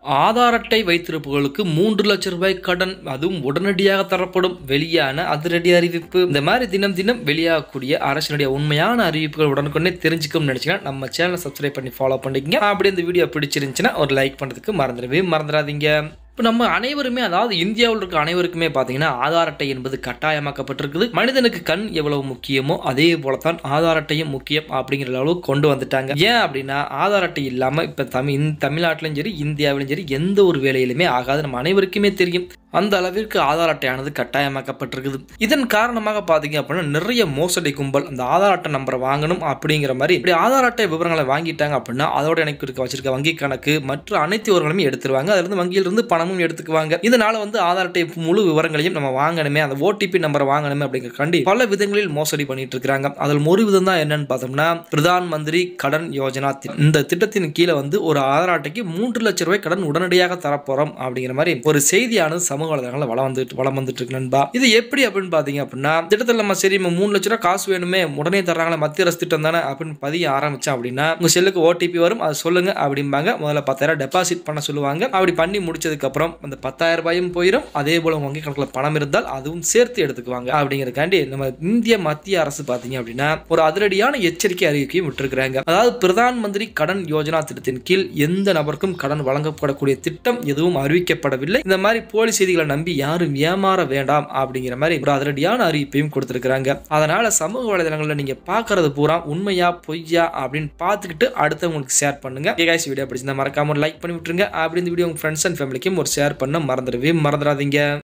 ஆதார் அட்டை வைத்திருப்பவர்களுக்கு 3 லட்சம் ரூபாய் கடன், அதுவும் உடனடியாக தரப்படும். வெளியான அதிரடி அறிவிப்பு. இந்த மாதிரி தினம் தினம் வெளியாகக்கூடிய அரசினுடைய உண்மையான அறிவிப்புகள் உடனுக்குடனே தெரிஞ்சுக்கணும்னு நினைச்சீங்கன்னா நம்ம சேனலை சப்ஸ்கிரைப் பண்ணி ஃபாலோ பண்ணிக்கங்க. அப்படி இந்த வீடியோ பிடிச்சிருந்துச்சுன்னா ஒரு லைக் பண்ணுறதுக்கு மறந்துடாதீங்க. இப்போ நம்ம அனைவருமே, அதாவது இந்தியாவில் இருக்க அனைவருக்குமே பார்த்தீங்கன்னா ஆதார் அட்டை என்பது கட்டாயமாக்கப்பட்டிருக்குது. மனிதனுக்கு கண் எவ்வளவு முக்கியமோ அதே போலத்தான் ஆதார் அட்டையும் முக்கியம் அப்படிங்கிற அளவுக்கு கொண்டு வந்துட்டாங்க. ஏன் அப்படின்னா ஆதார் அட்டை இல்லாமல் இப்போ தமிழ்நாட்டிலும் சரி இந்தியாவிலும் சரி எந்த ஒரு வேலையிலுமே ஆகாது. நம்ம அனைவருக்குமே தெரியும். அந்த அளவிற்கு ஆதார் அட்டையானது கட்டாயமாக்கப்பட்டிருக்குது. இதன் காரணமாக பார்த்தீங்க அப்படின்னா நிறைய மோசடி கும்பல் அந்த ஆதார் அட்டை நம்பரை வாங்கணும் அப்படிங்கிற மாதிரி இப்படி ஆதார் அட்டை விவரங்களை வாங்கிட்டாங்க அப்படின்னா அதோட எனக்கு வச்சிருக்க வங்கி கணக்கு மற்ற அனைத்து விவரங்களும் எடுத்துருவாங்க. அதிலிருந்து வங்கியிலிருந்து பணமும் எடுத்துக்குவாங்க. இதனால ஆதார் அட்டை முழு விவரங்களையும் நம்ம வாங்கணுமே, அந்த ஓடிபி நம்பரை வாங்கணுமே அப்படிங்கிறக்காண்டி பல விதங்களில் மோசடி பண்ணிட்டு இருக்காங்க. அதில் ஒரு விதம் தான் என்னன்னு பார்த்தோம்னா பிரதான் மந்திரி கடன் யோஜனா. இந்த திட்டத்தின் கீழே ஒரு ஆதார் அட்டைக்கு 3 லட்சம் ரூபாய் கடன் உடனடியாக தரப்போறோம் அப்படிங்கிற மாதிரி ஒரு செய்தியானது சமூக வலைதளங்களில் வளம் வந்துட்டு இருக்கு நண்பா. இது எப்படி அப்படின்னு பாத்தீங்க அப்படின்னா திட்டத்தில் நம்ம சரி 3 லட்சம் ரூபாய் காசு வேணுமே, உடனே தர்றாங்களா, மத்திய அரசு திட்டம் தானே அப்படின்னு பதிய ஆரம்பிச்சோம் அப்படின்னா உங்க செல்லுக்கு ஓடிபி வரும், அதை சொல்லுங்க அப்படிம்பாங்க. முதல்ல 10,000 டெபாசிட் பண்ண சொல்லுவாங்க. அப்படி பண்ணி முடிச்சதுக்கு அப்புறம் அந்த 10,000 ரூபாயும் போயிடும். அதே போல வங்கி கணக்குல பணம் இருந்தால் அதுவும் சேர்த்து எடுத்துக்குவாங்க. அப்படிங்கிறதுக்காண்டி நம்ம இந்திய மத்திய அரசு பாத்தீங்க அப்படின்னா ஒரு அதிரடியான எச்சரிக்கை அறிவிக்கையும் விட்டுருக்காங்க. அதாவது பிரதான் மந்திரி கடன் யோஜனா திட்டத்தின் கீழ் எந்த நபருக்கும் கடன் வழங்கப்படக்கூடிய திட்டம் எதுவும் அறிவிக்கப்படவில்லை. இந்த மாதிரி போலி செய்திகளை நம்பி யாரும் ஏமாற வேண்டாம் அப்படிங்கிற மாதிரி ஒரு அதிரடியான அறிவிப்பையும் கொடுத்திருக்காங்க. அதனால சமூக வலைதளங்களில் நீங்க பாக்குறது பூரா உண்மையா பொய்யா அப்படின்னு பார்த்துக்கிட்டு அடுத்தவங்களுக்கு ஷேர் பண்ணுங்க. வீடியோ பிடிச்சிருந்தா மறக்காம லைக் பண்ணி விட்டுருங்க. அப்படி இந்த வீடியோ உங்க ஃப்ரெண்ட்ஸ் அண்ட் ஃபேமிலிக்கும் ஒரு ஷேர் பண்ண மறந்துடாதீங்க.